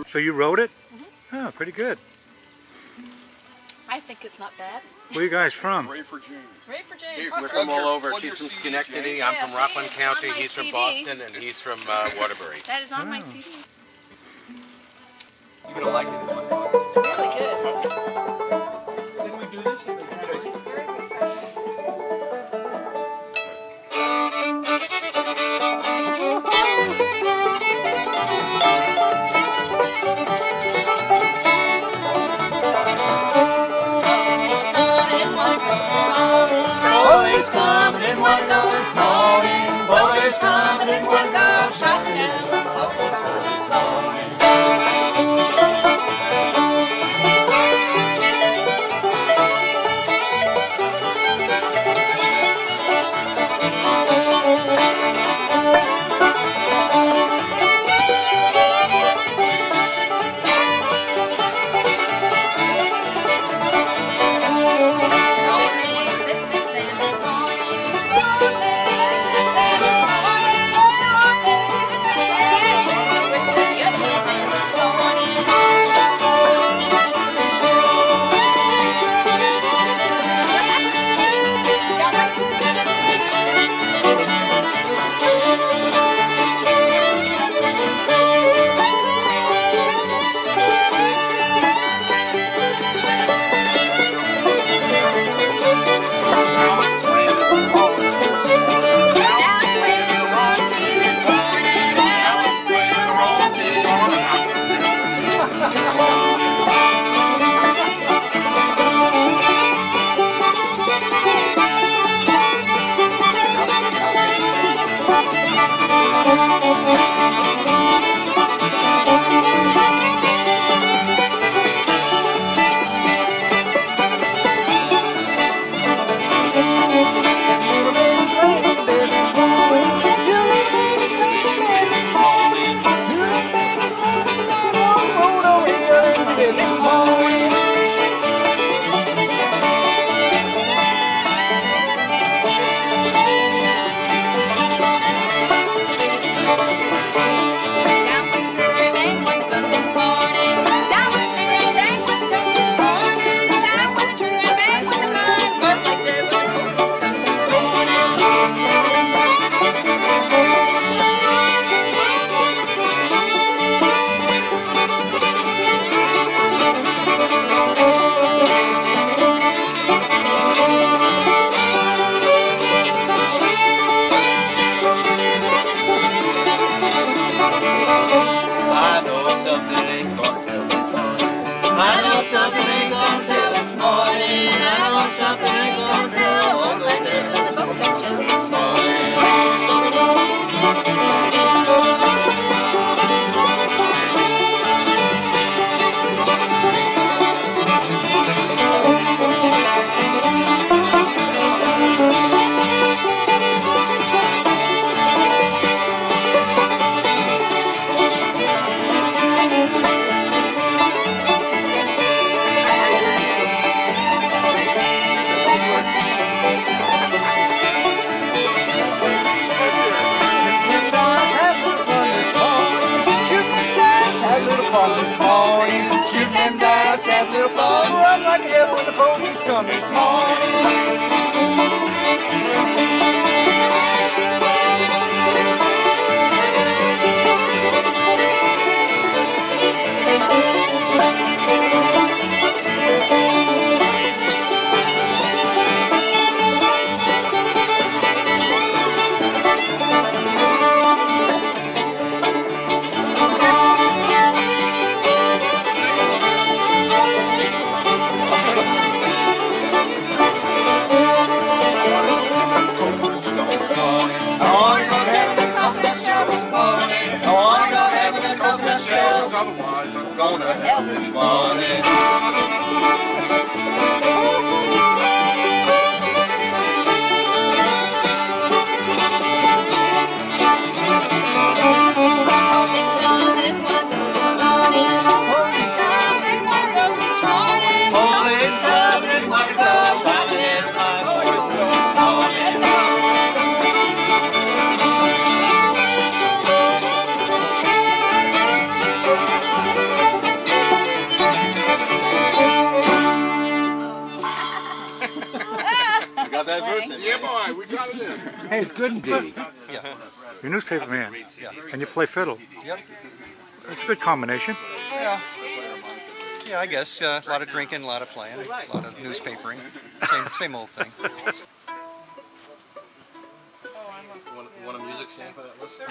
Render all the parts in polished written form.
So you wrote it? Mm-hmm. Oh, pretty good. I think it's not bad. Where are you guys from? Ray for June. Ray for Jane. We're from all over. She's from Schenectady. I'm from Rockland County. He's from Boston, and he's from Waterbury. That is on my CD. You're gonna like it. It's really good. Didn't we do this? It's very refreshing. This morning, shoot them dice, have a little fun, run like a devil when the police come this morning. Otherwise, I'm gonna help this morning. Thank you. Got that verse in. Yeah, boy, we got it in. Hey, it's good indeed. Yeah. You're a newspaper man, Yeah. and you play fiddle. Yep. It's a good combination. Yeah. Yeah, I guess. A lot of drinking, a lot of playing, a lot of newspapering. Same old thing. Want a music stand for that list?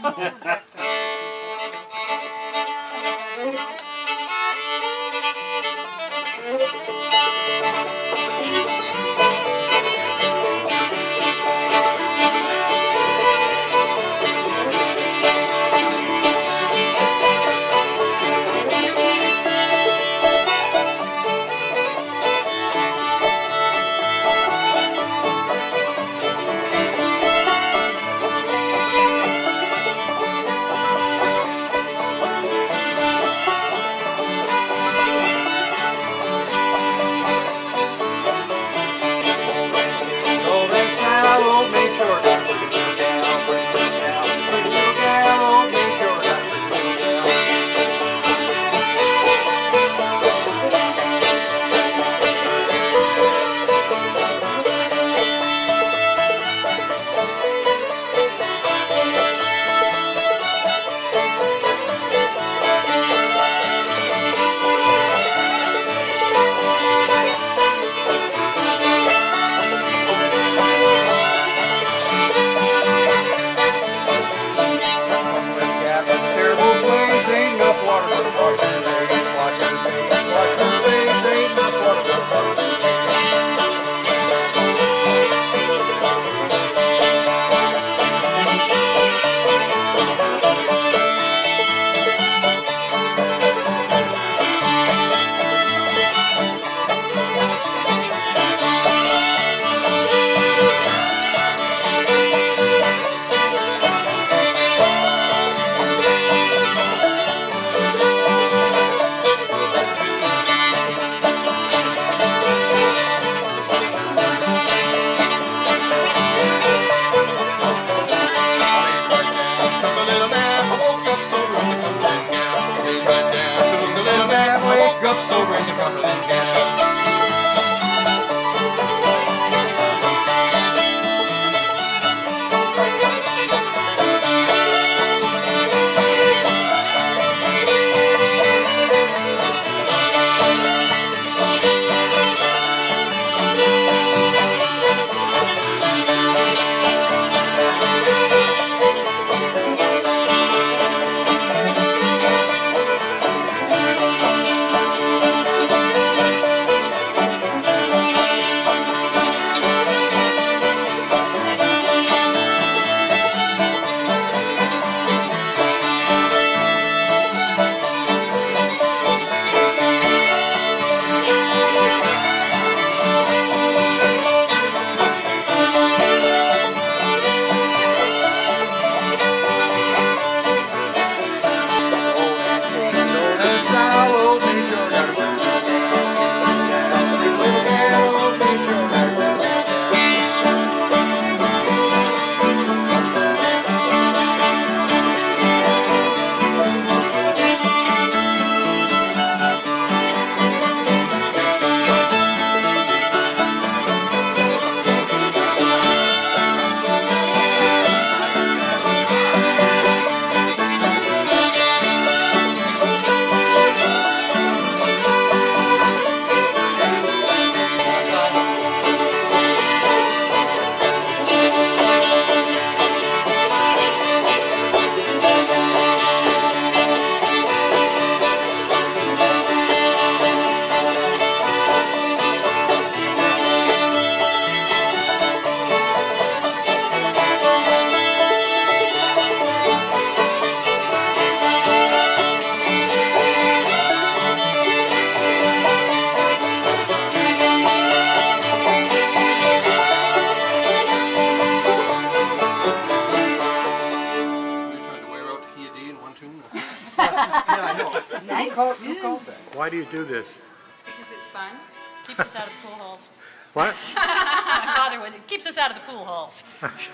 Why do you do this? Because it's fun. Keeps us out of the pool halls. What? My father would. It keeps us out of the pool halls.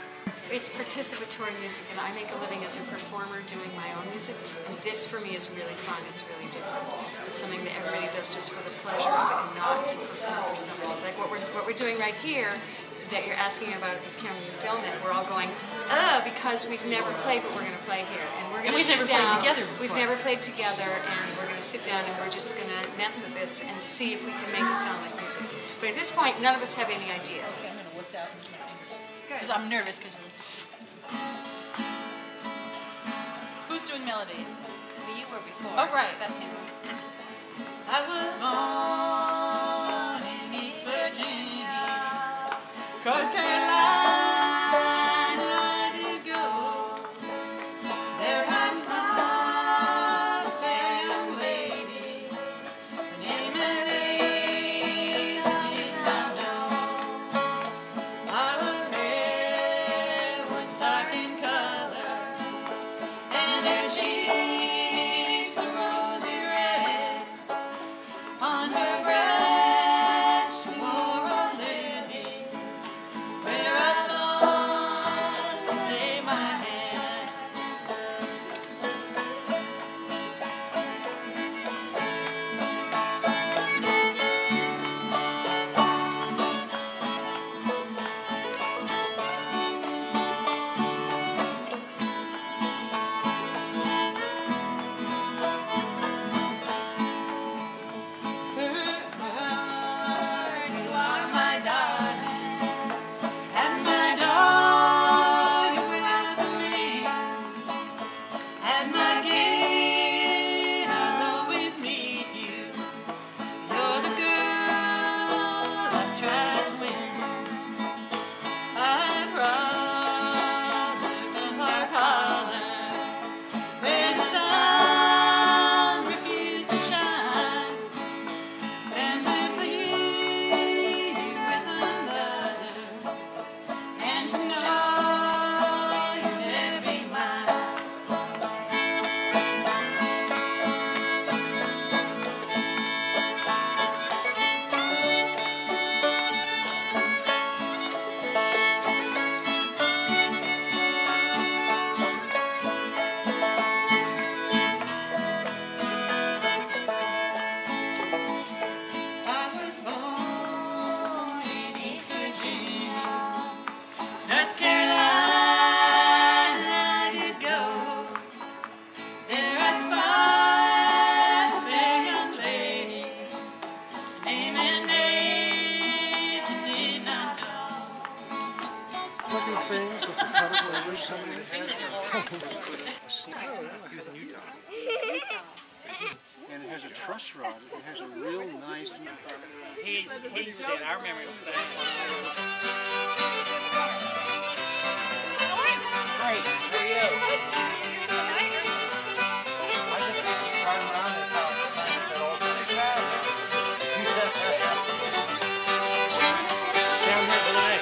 it's participatory music, and I make a living as a performer doing my own music, and this for me is really fun. It's really different. It's something that everybody does just for the pleasure of it and not to perform for somebody. Like what we're doing right here, that you're asking about, can you film it? We're all going, because we've never played what we're going to play here, and we're going to sit down. We've never played together, and we're going to sit down and we're just going to mess with this and see if we can make it sound like music. But at this point, none of us have any idea. Okay, I'm going to wuss out into my fingers. Because I'm nervous. Who's doing melody? You were before. Oh, right. That's him. I was born in East Virginia, North Carolina, to go. There I found a fair young lady, the name and age I did not know. Our hair was dark in color, and her cheeks the rosy red. On her breast she wore a lily, where I longed to lay my head. You are my darling, and my darling without me. At my gate I'll always meet you. You're the girl I tried to win. I'd rather come our holler, where the sun refused to shine, than to be with another, and to know you'll never be mine. I was born in East Virginia, North Carolina I did go. There I spied a fair young lady, name and age I did not know. Looking things with the cuttable edges, somebody and it has a truss rod. It has a real nice. He said, I remember him saying, Right. There you go. I just think you run around this house and find that old thing. Down here tonight.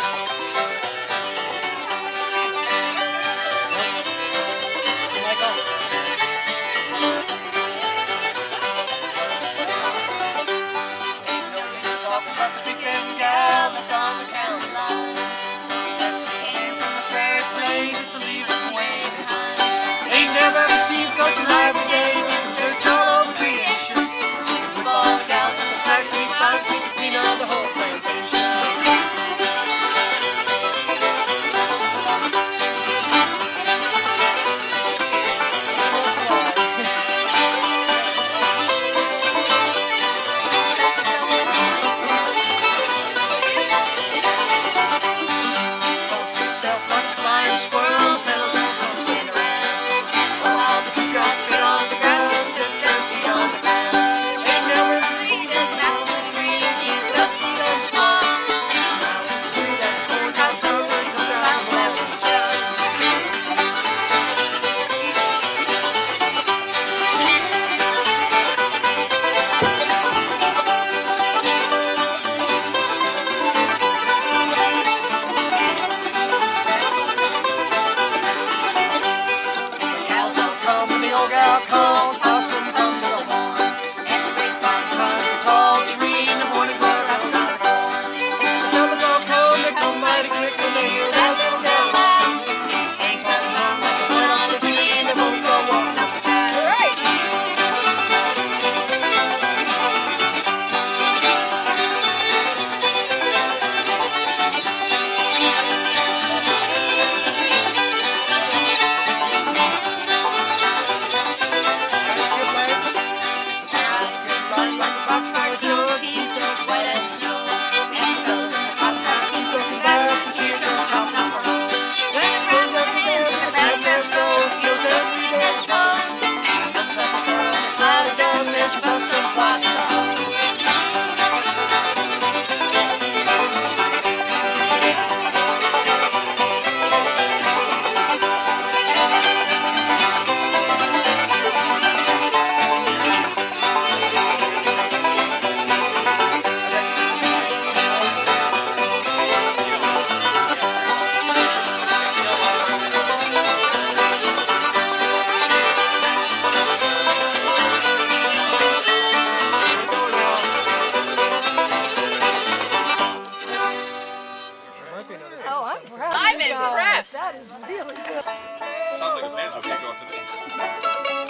Michael. Talk about the big end gal that's on the county line. That she came from the prairie place to leave them way behind. Ain't never ever seen such a lively day. You can search all over creation. With all the gals in the factory, found she's the queen of the whole plantation. Felt yourself like a flying squirrel, fellows don't stand around. While the drops fit on the ground, sits empty on the ground. Ain't never seen as an apple in the tree, he's the seed on the swamp. Now the tree that the corn cows over, comes around the left his jug. impressed. That is really good. Sounds like a banjo can't go today.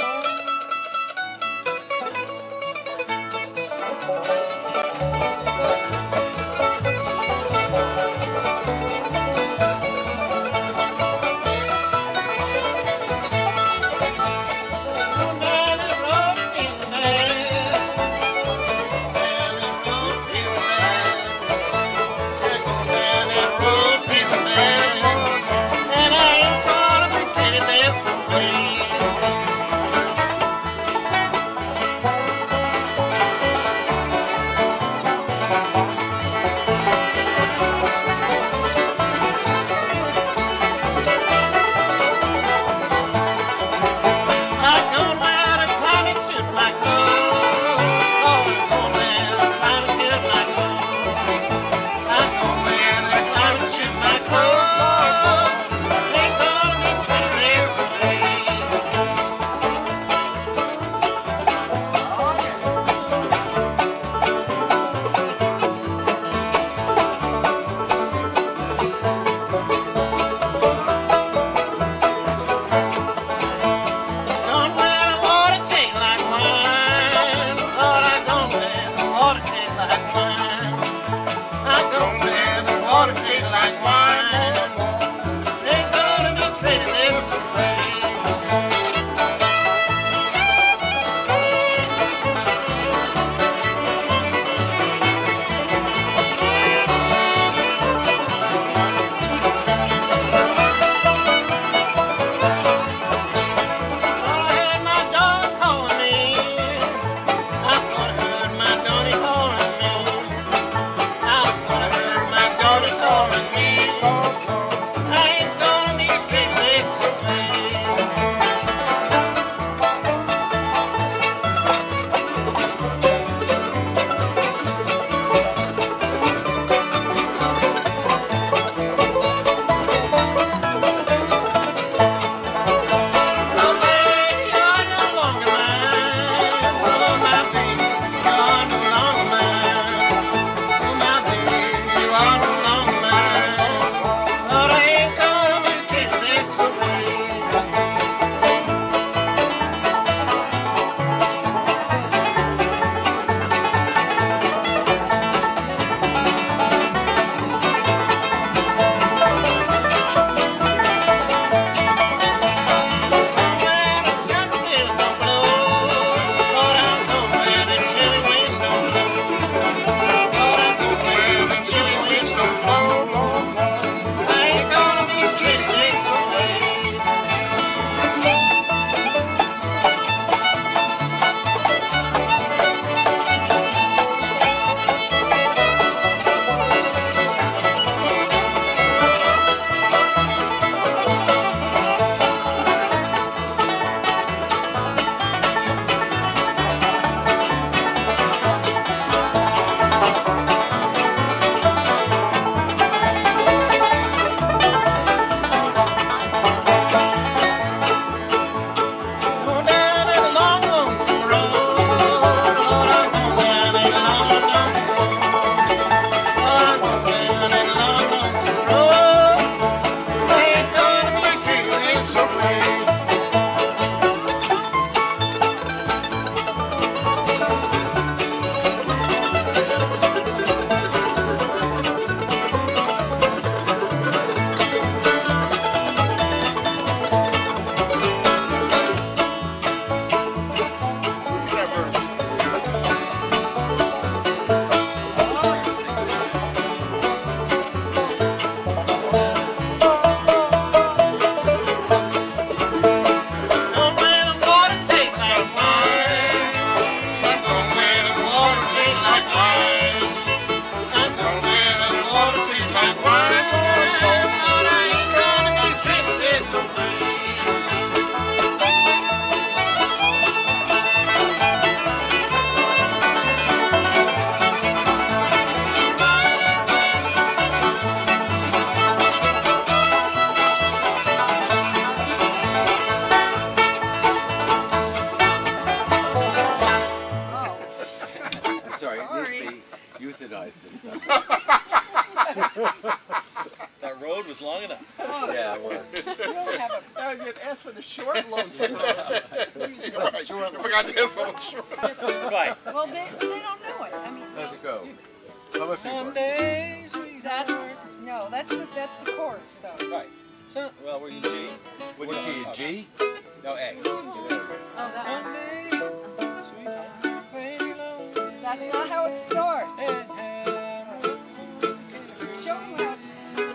That road was was long enough. Yeah, it was. Ask for the short lonesome. I forgot to ask for the short. Right. Well, they don't know it. I mean, How's it go? How much Some days we that's the chorus though. Right. So, well, we're in G. What key? G? No, A. Oh, that. Someday, sweetheart, when you know That's not how it starts. and have Show them how it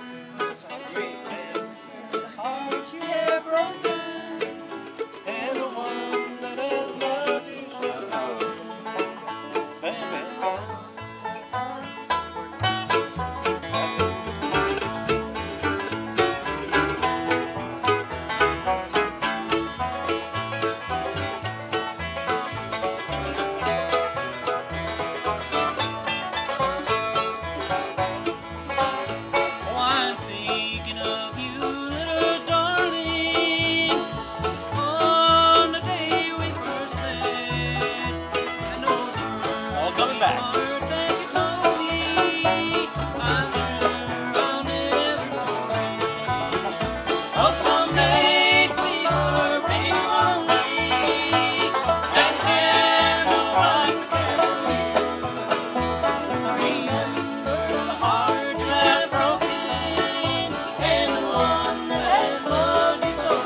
a heart you have broken. and the one that has loved you so. Bam, bam. Oh, I'm thinking of you, little darling, on the day we first met. And those words all coming back. That you told me, I'm sure I'll never forget. Oh, someday, sweetheart, be lonely and have no one to carry. Remember the heart you have broken and the one that has loved you so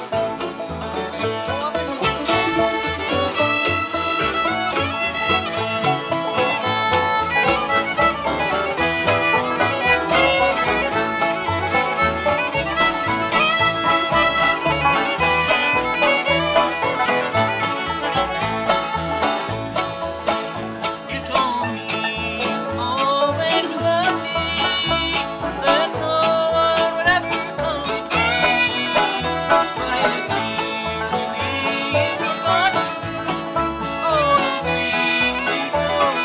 You told me always to love me, that no one would ever come between. But it seems to me you forgot all the things we told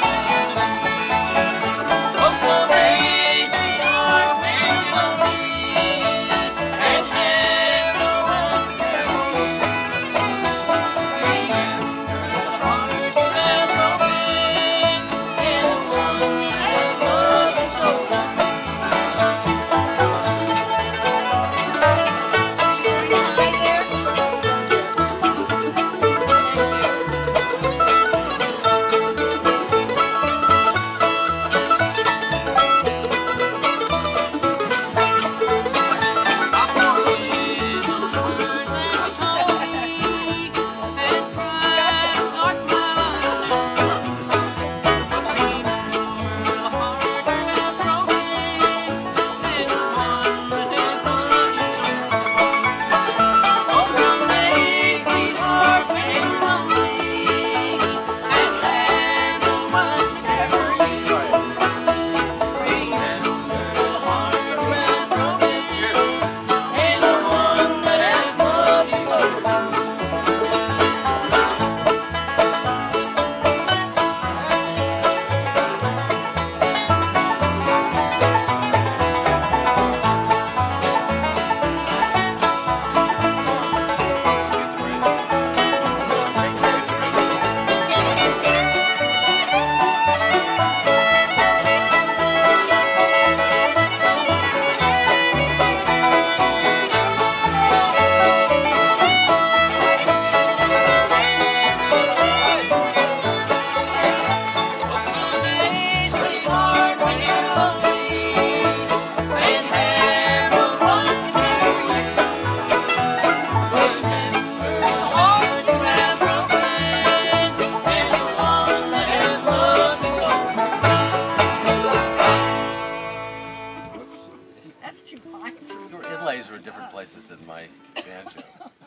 you. Oh, someday, sweetheart, when you're lonely and have no one to care for you, remember the heart you have broken and the one that has loved you so. That's too high. Your inlays are in different places than my banjo.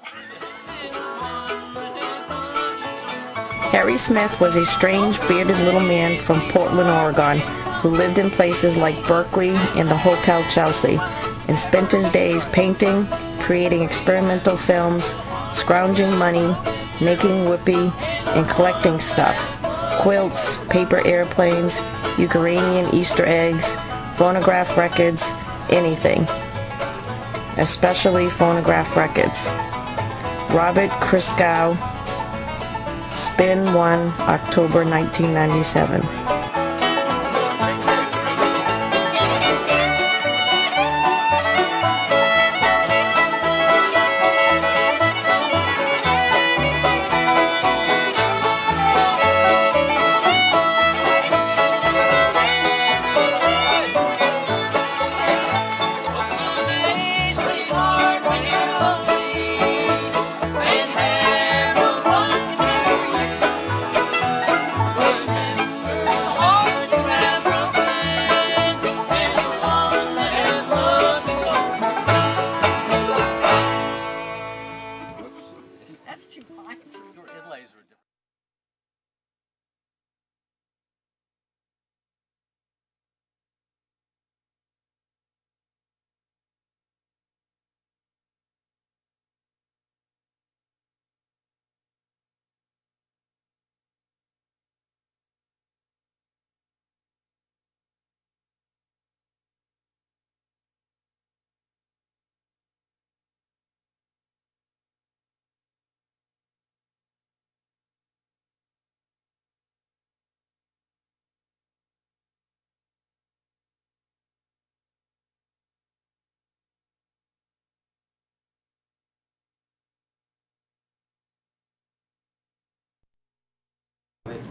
Harry Smith was a strange, bearded little man from Portland, Oregon, who lived in places like Berkeley and the Hotel Chelsea, and spent his days painting, creating experimental films, scrounging money, making whoopee, and collecting stuff. Quilts, paper airplanes, Ukrainian Easter eggs, phonograph records, anything. Especially phonograph records. Robert Christgau, Spin 1, October 1997.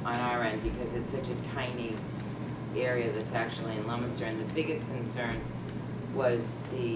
on our end because it's such a tiny area that's actually in Leominster. And the biggest concern was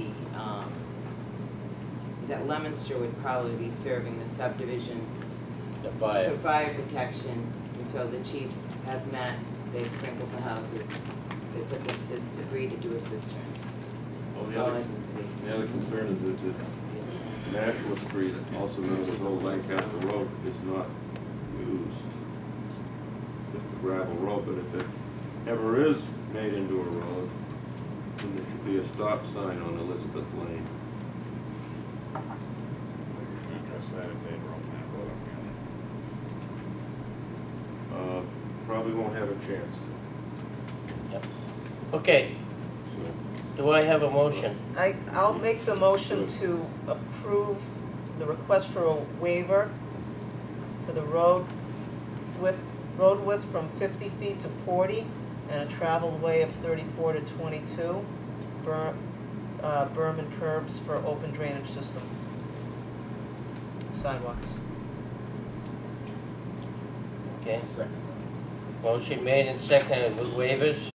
that Leominster would probably be serving the subdivision The fire. for fire protection. And so the chiefs have met, they've sprinkled the houses, they put the agreed to do a cistern. Well, That's the all other- I can see. The other concern is that Nashua Street, also known as Old Lancaster Road, is not used. It's a gravel road, but if it ever is made into a road, then there should be a stop sign on Elizabeth Lane. Address that if they ever open that road up again. Probably won't have a chance to. Yep. Okay, So, do I have a motion? I'll make the motion to approve the request for a waiver for the road width from 50 feet to 40 and a traveled way of 34 to 22, berm and curbs for open drainage system, sidewalks. Okay. Motion made and seconded with waivers.